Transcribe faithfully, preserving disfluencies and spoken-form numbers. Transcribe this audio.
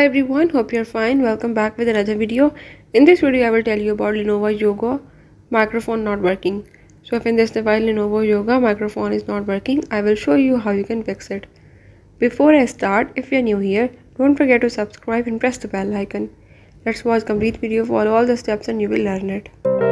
Hi everyone, hope you're fine. Welcome back with another video. In this video I will tell you about Lenovo Yoga microphone not working. So if in this device Lenovo Yoga microphone is not working, I will show you how you can fix it. Before I start, if you're new here, don't forget to subscribe and press the bell icon. Let's watch complete video, follow all the steps and you will learn it.